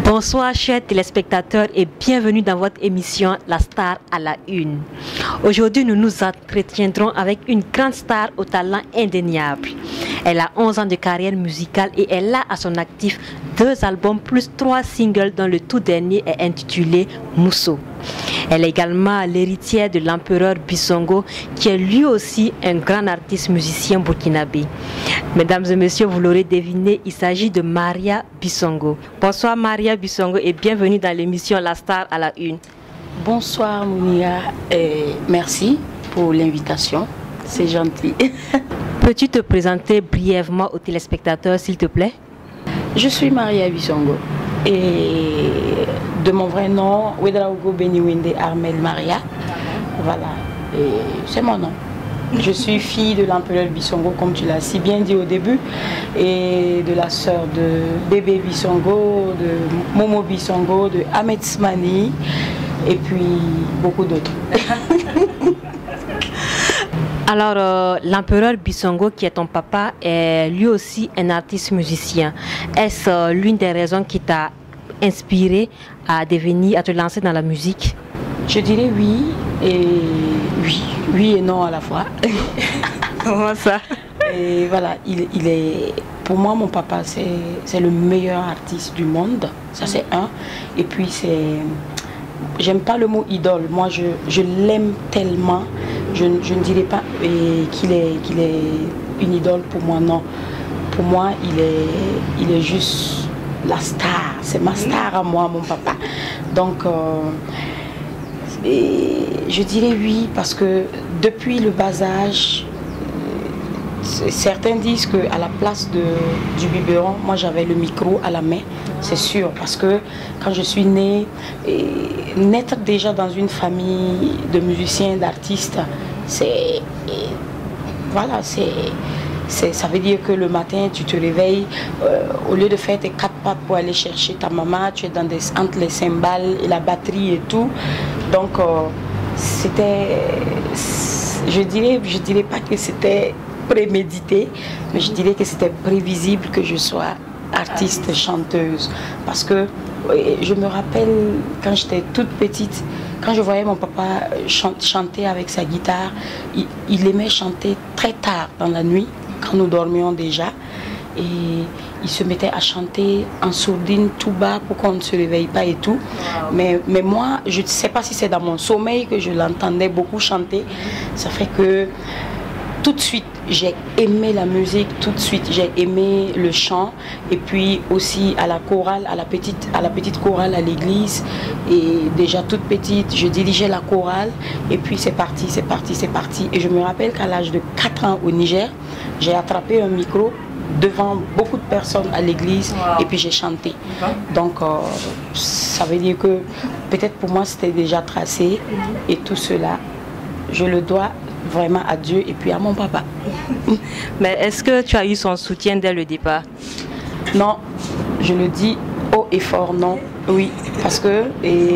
Bonsoir chers téléspectateurs et bienvenue dans votre émission La Star à la Une. Aujourd'hui nous nous entretiendrons avec une grande star au talent indéniable. Elle a 11 ans de carrière musicale et elle a à son actif 2 albums plus 3 singles dont le tout dernier est intitulé Mousso. Elle est également l'héritière de l'empereur Bissongo qui est lui aussi un grand artiste musicien burkinabé. Mesdames et messieurs, vous l'aurez deviné, il s'agit de Maria Bissongo. Bonsoir Maria Bissongo et bienvenue dans l'émission La Star à la Une. Bonsoir Mounia et merci pour l'invitation, c'est gentil. Peux-tu te présenter brièvement aux téléspectateurs s'il te plaît? Je suis Maria Bissongo et de mon vrai nom, Ouedraogo Beniwinde Armel Maria. Voilà, et c'est mon nom. Je suis fille de l'empereur Bissongo, comme tu l'as si bien dit au début, et de la sœur de Bébé Bissongo, de Momo Bissongo, de Ahmed Smani, et puis beaucoup d'autres. Alors, l'empereur Bissongo, qui est ton papa, est lui aussi un artiste musicien. Est-ce l'une des raisons qui t'a inspiré à te lancer dans la musique? Je dirais oui et oui, oui et non à la fois. Comment ça? Et voilà, il est, pour moi, mon papa, c'est le meilleur artiste du monde. Ça, c'est un. Et puis, j'aime pas le mot idole. Moi, je l'aime tellement. Je ne dirais pas qu'il est une idole pour moi, non. Pour moi, il est juste la star. C'est ma star à moi, mon papa. Donc, je dirais oui, parce que depuis le bas âge, certains disent qu'à la place du biberon, moi j'avais le micro à la main, c'est sûr, parce que quand je suis née, naître déjà dans une famille de musiciens, d'artistes, voilà, ça veut dire que le matin tu te réveilles, au lieu de faire tes 4 pas pour aller chercher ta maman, tu es entre les cymbales et la batterie et tout. Donc c'était, je dirais pas que c'était prémédité, mais je dirais que c'était prévisible que je sois artiste, chanteuse. Parce que je me rappelle quand j'étais toute petite, quand je voyais mon papa chanter avec sa guitare, il aimait chanter très tard dans la nuit, quand nous dormions déjà. Et il se mettait à chanter en sourdine tout bas pour qu'on ne se réveille pas et tout. Mais moi, je ne sais pas si c'est dans mon sommeil que je l'entendais beaucoup chanter. Ça fait que tout de suite, j'ai aimé la musique, tout de suite, j'ai aimé le chant. Et puis aussi à la chorale, à la petite chorale à l'église. Et déjà toute petite, je dirigeais la chorale. Et puis c'est parti, c'est parti, c'est parti. Et je me rappelle qu'à l'âge de 4 ans au Niger, j'ai attrapé un micro devant beaucoup de personnes à l'église et puis j'ai chanté. Donc ça veut dire que peut-être pour moi c'était déjà tracé et tout cela, je le dois vraiment à Dieu et puis à mon papa. Mais est-ce que tu as eu son soutien dès le départ? Non, je le dis haut et fort non, oui, parce que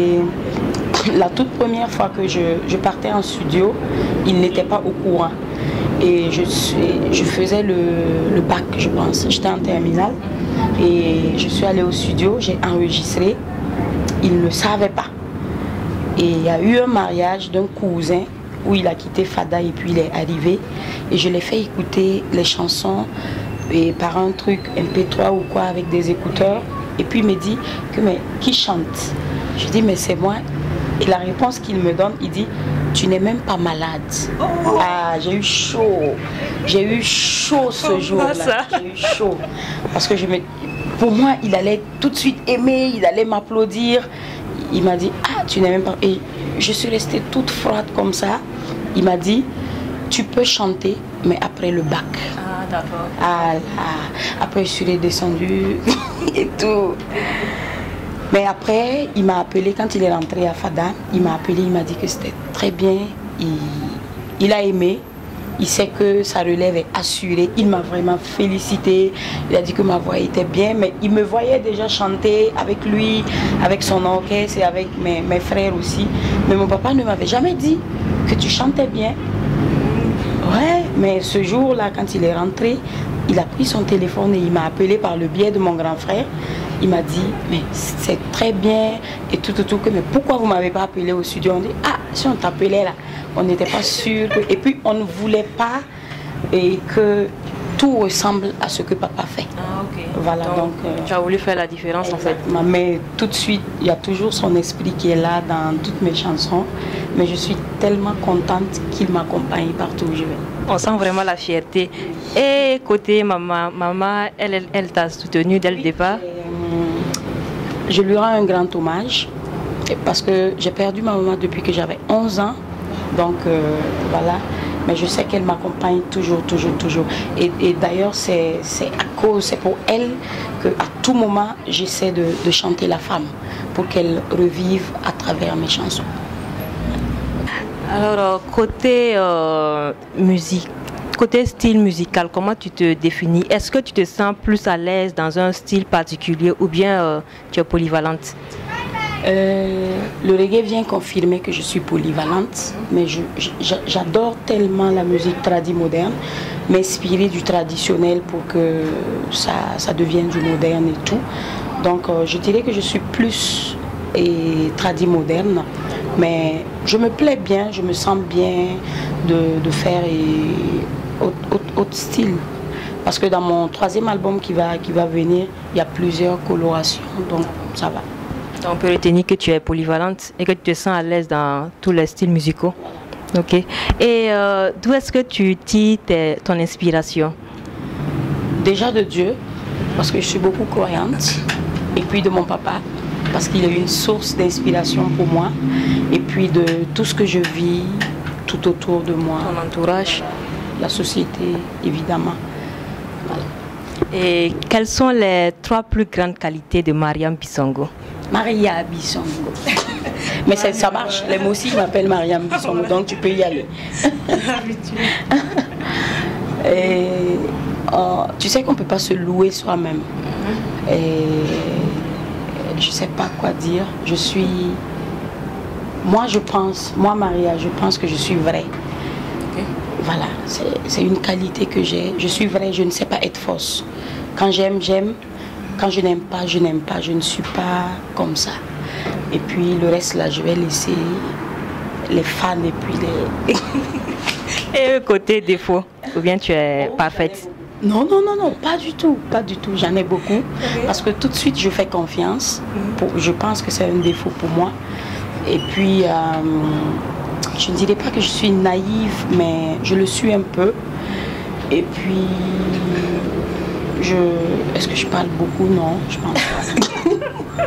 la toute première fois que je partais en studio, il n'était pas au courant. Et je faisais le bac, je pense. J'étais en terminale. Et je suis allée au studio, j'ai enregistré. Il ne savait pas. Et il y a eu un mariage d'un cousin où il a quitté Fada et puis il est arrivé. Et je l'ai fait écouter les chansons et par un truc MP3 ou quoi avec des écouteurs. Et puis il me dit que mais qui chante? Je dis mais c'est moi. Et la réponse qu'il me donne, il dit tu n'es même pas malade. Ah, j'ai eu chaud. J'ai eu chaud ce jour-là. J'ai eu chaud. Parce que pour moi, il allait tout de suite aimer, il allait m'applaudir. Il m'a dit, ah, tu n'es même pas... Et je suis restée toute froide comme ça. Il m'a dit, tu peux chanter, mais après le bac. Ah, d'accord. Ah, après, je suis redescendue et tout. Mais après, il m'a appelé, quand il est rentré à Fada, il m'a appelé, il m'a dit que c'était très bien. Il a aimé, il sait que sa relève est assurée. Il m'a vraiment félicité, il a dit que ma voix était bien, mais il me voyait déjà chanter avec lui, avec son orchestre et avec mes frères aussi. Mais mon papa ne m'avait jamais dit que tu chantais bien. Ouais, mais ce jour-là, quand il est rentré, il a pris son téléphone et il m'a appelé par le biais de mon grand frère. il m'a dit, mais c'est très bien et tout, mais pourquoi vous ne m'avez pas appelé au studio? On dit, ah, si on t'appelait là, on n'était pas sûr. Et puis, on ne voulait pas et que tout ressemble à ce que papa fait. Ah, ok. Voilà, donc tu as voulu faire la différence en fait. Mais tout de suite, il y a toujours son esprit qui est là dans toutes mes chansons. Mais je suis tellement contente qu'il m'accompagne partout où je vais. On sent vraiment la fierté. Et côté maman, elle t'a soutenu dès le départ? Je lui rends un grand hommage parce que j'ai perdu ma maman depuis que j'avais 11 ans. Donc voilà. Mais je sais qu'elle m'accompagne toujours. Et d'ailleurs, c'est pour elle qu'à tout moment, j'essaie de chanter la femme pour qu'elle revive à travers mes chansons. Alors, côté musique, côté style musical, comment tu te définis? Est-ce que tu te sens plus à l'aise dans un style particulier ou bien tu es polyvalente? Le reggae vient confirmer que je suis polyvalente, mais j'adore tellement la musique moderne, m'inspirer du traditionnel pour que ça devienne du moderne et tout. Donc je dirais que je suis plus moderne, mais je me plais bien, je me sens bien de faire autre style. Parce que dans mon 3e album qui va venir, il y a plusieurs colorations, donc ça va. On peut retenir que tu es polyvalente et que tu te sens à l'aise dans tous les styles musicaux. Ok. Et d'où est-ce que tu tires ton inspiration? Déjà de Dieu, parce que je suis beaucoup croyante, et puis de mon papa, parce qu'il est une source d'inspiration pour moi, et puis de tout ce que je vis tout autour de moi. Ton entourage? La société, évidemment. Voilà. Et quelles sont les 3 plus grandes qualités de Mariam Bissongo? Maria Bissongo. Mais ça marche. Les mots aussi m'appellent Mariam Bissongo, donc tu peux y aller. Et, tu sais qu'on ne peut pas se louer soi-même. Et je ne sais pas quoi dire. Moi Maria, je pense que je suis vraie. Okay. Voilà, c'est une qualité que j'ai. Je suis vraie, je ne sais pas être fausse. Quand j'aime, j'aime. Quand je n'aime pas, je n'aime pas. Je ne suis pas comme ça. Et puis le reste là, je vais laisser les fans et puis les... Et côté défaut, ou bien tu es parfaite? Non, pas du tout. J'en ai beaucoup. Okay. Parce que tout de suite, je fais confiance. Je pense que c'est un défaut pour moi. Et puis, je ne dirais pas que je suis naïve, mais je le suis un peu. Et puis... Est-ce que je parle beaucoup? Non, je pense pas.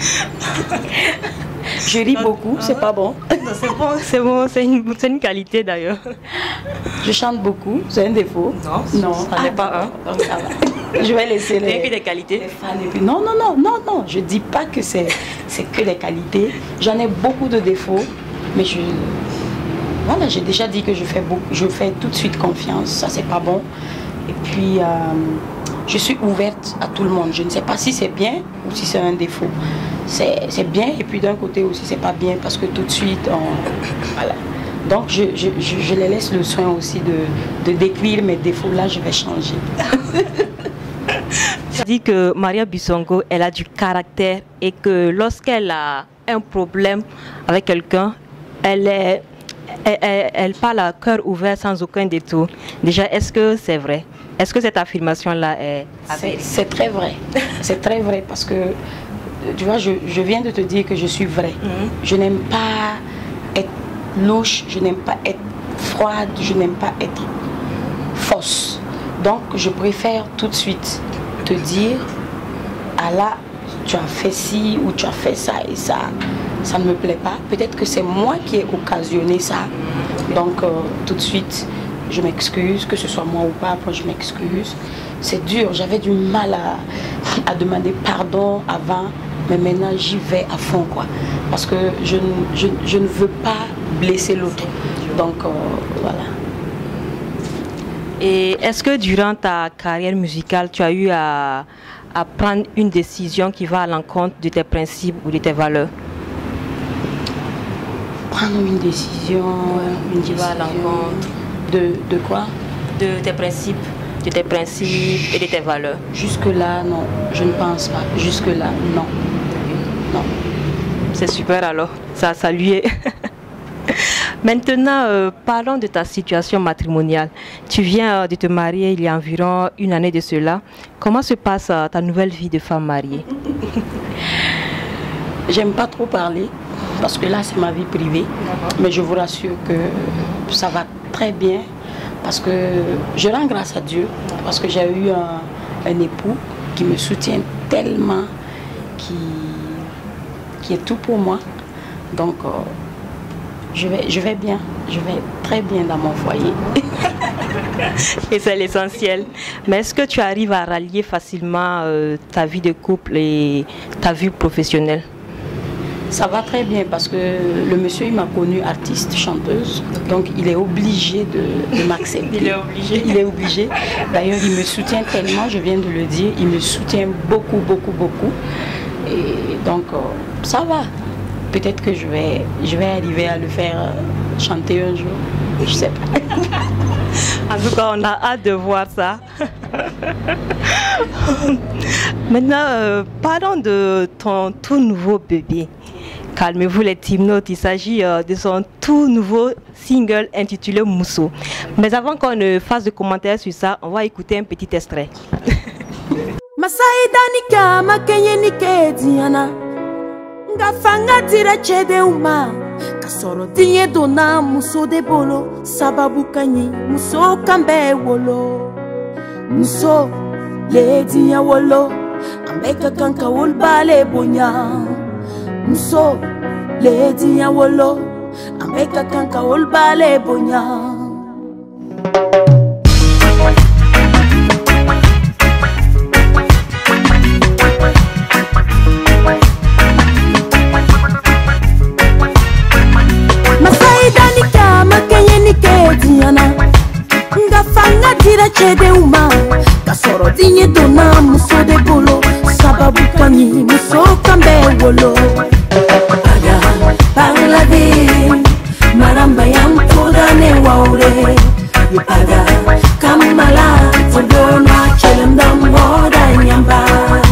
Je ris beaucoup, c'est pas bon. C'est bon, c'est une qualité d'ailleurs. Je chante beaucoup, c'est un défaut. Non, ça n'est pas un. Donc ça va. Je vais laisser les des qualités. Les fans et puis, non, je dis pas que c'est que des qualités. J'en ai beaucoup de défauts, mais voilà, j'ai déjà dit que je fais tout de suite confiance, ça c'est pas bon. Et puis je suis ouverte à tout le monde. Je ne sais pas si c'est bien ou si c'est un défaut. C'est bien et puis d'un côté aussi c'est pas bien parce que tout de suite voilà. Donc je les laisse le soin aussi de décrire mes défauts. Là je vais changer. Tu dis que Maria Bissongo, elle a du caractère et que lorsqu'elle a un problème avec quelqu'un, elle parle à cœur ouvert sans aucun détour. Déjà, est-ce que c'est vrai? Est-ce que cette affirmation-là est avérée? C'est très vrai. C'est très vrai parce que, tu vois, je viens de te dire que je suis vraie. Je n'aime pas être louche, je n'aime pas être froide, je n'aime pas être fausse. Donc, je préfère tout de suite te dire, ah là, tu as fait ci ou tu as fait ça et ça ne me plaît pas. Peut-être que c'est moi qui ai occasionné ça. Donc, tout de suite, je m'excuse, que ce soit moi ou pas, après je m'excuse. C'est dur, j'avais du mal à demander pardon avant, mais maintenant j'y vais à fond, quoi. Parce que je ne veux pas blesser l'autre. Donc, voilà. Et est-ce que durant ta carrière musicale, tu as eu à prendre une décision qui va à l'encontre de tes principes ou de tes valeurs? Prendre une décision qui va à l'encontre de quoi? De tes principes. de tes principes et de tes valeurs? Jusque-là, non, je ne pense pas. Jusque-là, non. Non. C'est super alors, ça lui est. Maintenant, parlons de ta situation matrimoniale. Tu viens de te marier il y a environ une année de cela. Comment se passe ta nouvelle vie de femme mariée? J'aime pas trop parler parce que là c'est ma vie privée, mais je vous rassure que ça va très bien parce que je rends grâce à Dieu parce que j'ai eu un époux qui me soutient tellement, qui est tout pour moi. Donc je vais bien, je vais très bien dans mon foyer. Et c'est l'essentiel. Mais est-ce que tu arrives à rallier facilement ta vie de couple et ta vie professionnelle? Ça va très bien parce que le monsieur il m'a connue artiste, chanteuse, donc il est obligé de m'accepter. Il est obligé. Il est obligé. D'ailleurs il me soutient tellement, je viens de le dire, il me soutient beaucoup, beaucoup, beaucoup. Et donc ça va. Peut-être que je vais arriver à le faire chanter un jour, je sais pas. En tout cas, on a hâte de voir ça. Maintenant, parlons de ton tout nouveau bébé. Calmez-vous les timnotes, il s'agit de son tout nouveau single intitulé Mousso. Mais avant qu'on ne fasse de commentaires sur ça, on va écouter un petit extrait. Masaidanika makenyenike diana ngafanga tira chede uma kasoro tinye dona muso de bolo sababu kanyi muso kambe wolo muso le dinya wolo ambeka kanka wolbale bonya muso le dinya wolo ambeka kanka wolbale bonya. Ngafanga tira chede uma kasoro dinye dona muso de bolo sababu kanyi muso kambe wolo aga Bangladesh maramba yang toda ne waure yupaga kamala todona chelenda moda nyamba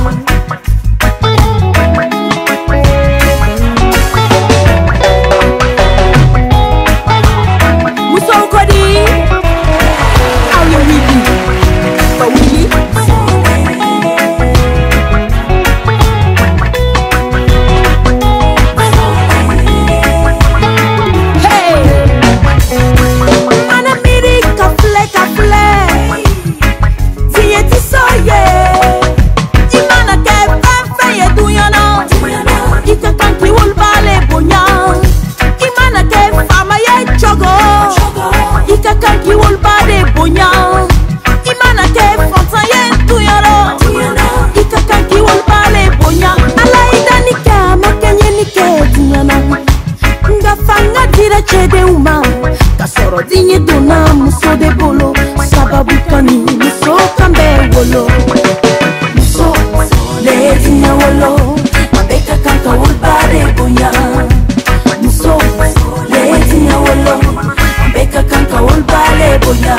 chede uma kasoro dinye dona muso de bolo sababu kani muso kambe wolo muso le dinya wolo ambeka kanka wolbare bonya muso le dinya wolo ambeka kanka wolbare bonya.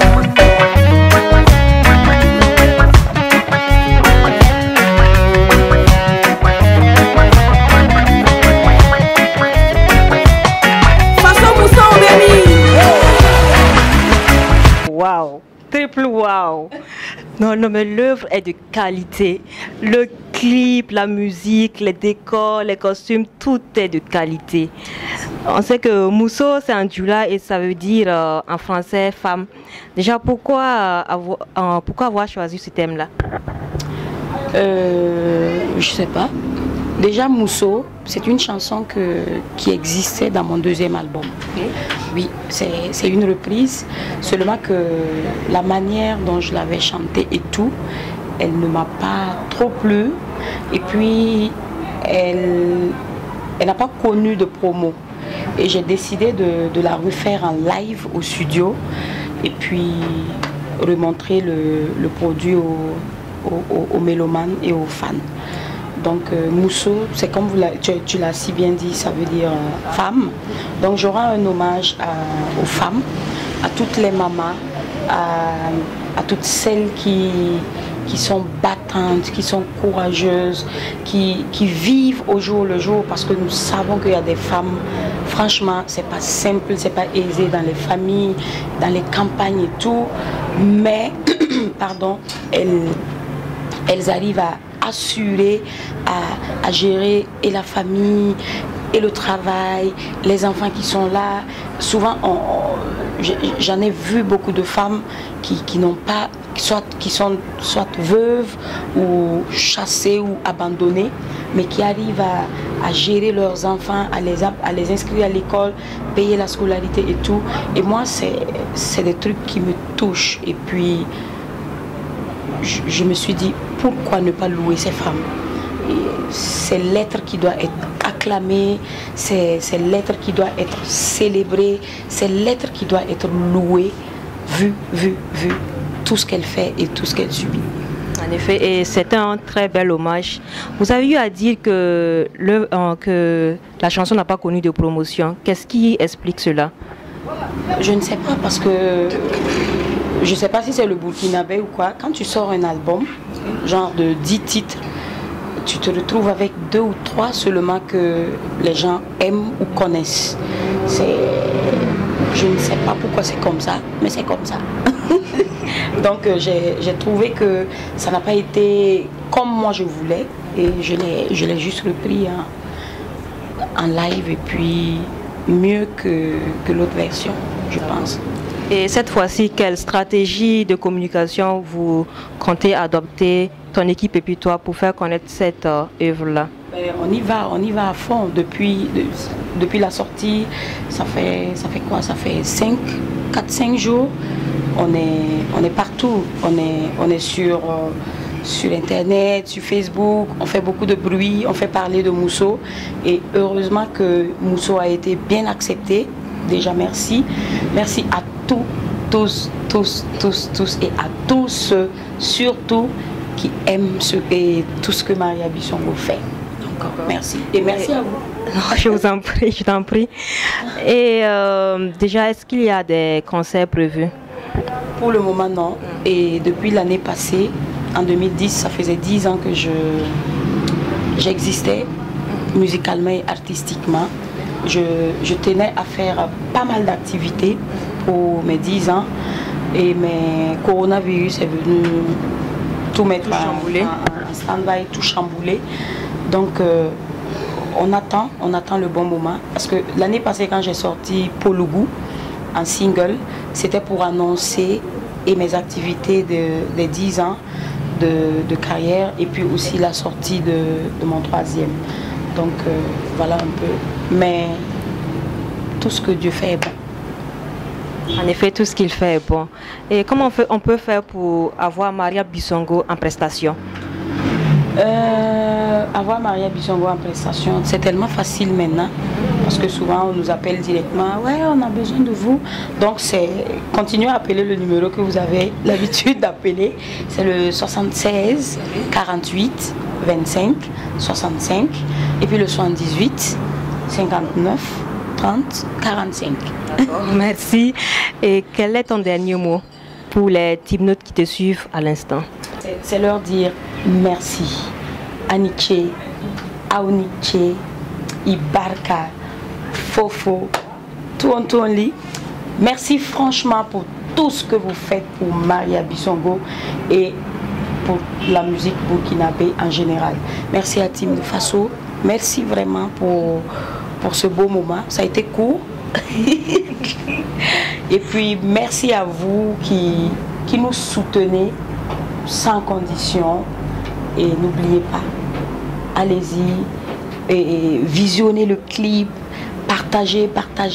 Wow, triple wow. Non, non, mais l'œuvre est de qualité. Le clip, la musique, les décors, les costumes, tout est de qualité. On sait que Mousso, c'est un djoula et ça veut dire en français femme. Déjà, pourquoi avoir choisi ce thème-là? Je sais pas. Déjà, Mousso, c'est une chanson qui existait dans mon deuxième album. Okay. Oui, c'est une reprise, seulement que la manière dont je l'avais chantée et tout, elle ne m'a pas trop plu. Et puis, elle n'a pas connu de promo. Et j'ai décidé de la refaire en live au studio et puis remontrer le produit aux mélomanes et aux fans. Donc Mousso, c'est comme tu l'as si bien dit, ça veut dire femme. Donc j'aurai un hommage aux femmes, à toutes les mamans, à toutes celles qui sont battantes, qui sont courageuses, qui vivent au jour le jour, parce que nous savons qu'il y a des femmes, franchement, c'est pas simple, c'est pas aisé dans les familles, dans les campagnes et tout, mais, pardon, elles arrivent à assurer, à gérer et la famille, et le travail, les enfants qui sont là. Souvent, j'en ai vu beaucoup de femmes qui n'ont pas, qui sont soit veuves ou chassées ou abandonnées, mais qui arrivent à gérer leurs enfants, à les inscrire à l'école, payer la scolarité et tout. Et moi, c'est des trucs qui me touchent. Et puis, je me suis dit, pourquoi ne pas louer ces femmes? C'est l'être qui doit être acclamé, c'est l'être qui doit être célébré, c'est l'être qui doit être loué, vu, tout ce qu'elle fait et tout ce qu'elle subit. En effet, et c'est un très bel hommage. Vous avez eu à dire que la chanson n'a pas connu de promotion. Qu'est-ce qui explique cela? Je ne sais pas, parce que je ne sais pas si c'est le burkinabé ou quoi. Quand tu sors un album, genre de 10 titres, tu te retrouves avec 2 ou 3 seulement que les gens aiment ou connaissent. Je ne sais pas pourquoi c'est comme ça, mais c'est comme ça. Donc j'ai trouvé que ça n'a pas été comme moi je voulais, et je l'ai juste repris en live, et puis mieux que l'autre version, je pense. Et cette fois-ci, quelle stratégie de communication vous comptez adopter, ton équipe et puis toi, pour faire connaître cette œuvre-là? On y va à fond. Depuis la sortie, ça fait quoi? Ça fait 4-5 jours. On est partout. On est sur Internet, sur Facebook. On fait beaucoup de bruit, on fait parler de Mousso. Et heureusement que Mousso a été bien accepté. Déjà, merci. Merci à tous et à tous ceux, surtout, qui aiment tout ce que Maria Bissongo fait. Donc, merci. Et merci à vous. Je vous en prie, je t'en prie. Et déjà, est-ce qu'il y a des concerts prévus? Pour le moment, non. Et depuis l'année passée, en 2010, ça faisait 10 ans que j'existais musicalement et artistiquement. Je tenais à faire pas mal d'activités pour mes 10 ans, et mes coronavirus est venu tout mettre en stand-by, tout chambouler. Donc on attend le bon moment, parce que l'année passée, quand j'ai sorti Polougou en single, c'était pour annoncer mes activités des 10 ans de carrière, et puis aussi la sortie de mon 3e. Donc voilà un peu. Mais tout ce que Dieu fait est bon. En effet, tout ce qu'il fait est bon. Et comment on peut faire pour avoir Maria Bissongo en prestation? Avoir Maria Bissongo en prestation, c'est tellement facile maintenant, parce que souvent on nous appelle directement, ouais, on a besoin de vous. Donc c'est continuez à appeler le numéro que vous avez l'habitude d'appeler, c'est le 76 48 25 65, et puis le 78 59 30 45. Merci. Et quel est ton dernier mot pour les typnotes qui te suivent à l'instant? C'est leur dire merci. Aniche, Aoniche, Ibarka, Fofo, Tuontuonli. Merci franchement pour tout ce que vous faites pour Maria Bissongo et pour la musique burkinabé en général. Merci à Team de Faso. Merci vraiment pour ce beau moment. Ça a été court. Et puis merci à vous qui nous soutenez sans condition. Et n'oubliez pas, allez-y et visionnez le clip, partagez.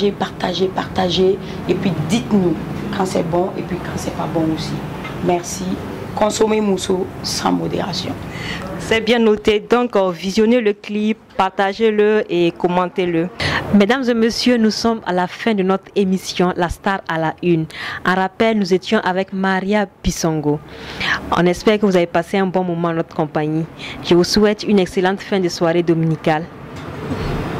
Et puis dites-nous quand c'est bon et puis quand c'est pas bon aussi. Merci. Consommez Mousso sans modération. C'est bien noté. Donc, visionnez le clip, partagez-le et commentez-le. Mesdames et messieurs, nous sommes à la fin de notre émission La Star à la Une. En rappel, nous étions avec Maria Bissongo. On espère que vous avez passé un bon moment en notre compagnie. Je vous souhaite une excellente fin de soirée dominicale.